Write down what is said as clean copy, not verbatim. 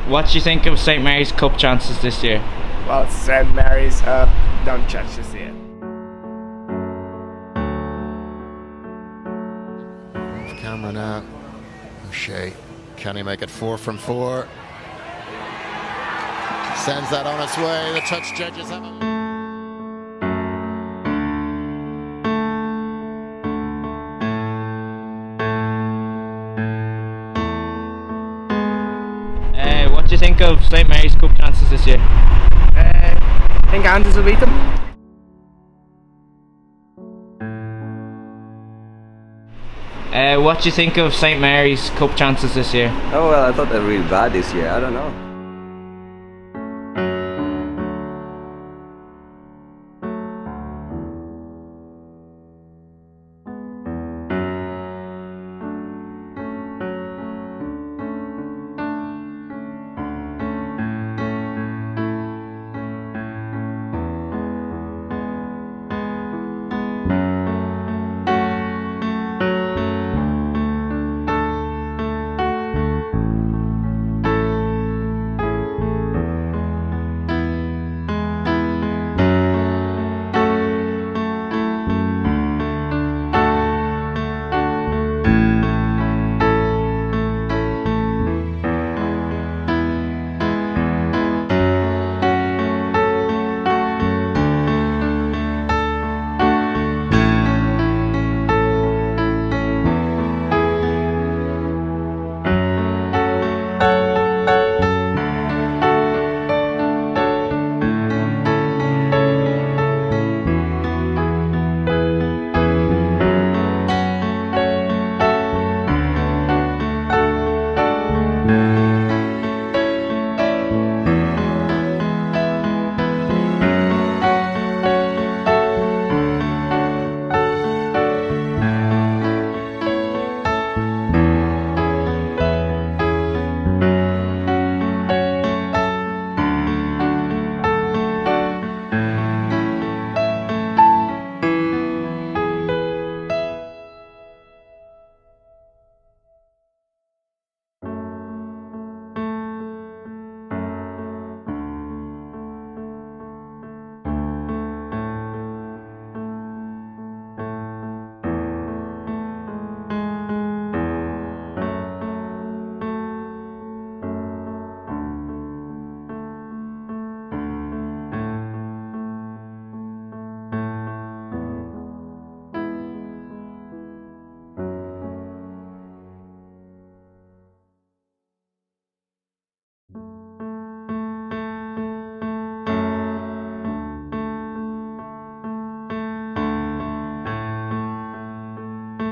What do you think of St. Mary's Cup chances this year? Well, St. Mary's, don't judge this year. Camera now. O'Shea, can he make it 4 from 4? Sends that on its way. The touch judges have a... What do you think of St. Mary's Cup chances this year? I think Anders will beat them. What do you think of St. Mary's Cup chances this year? Oh well, I thought they were really bad this year. I don't know.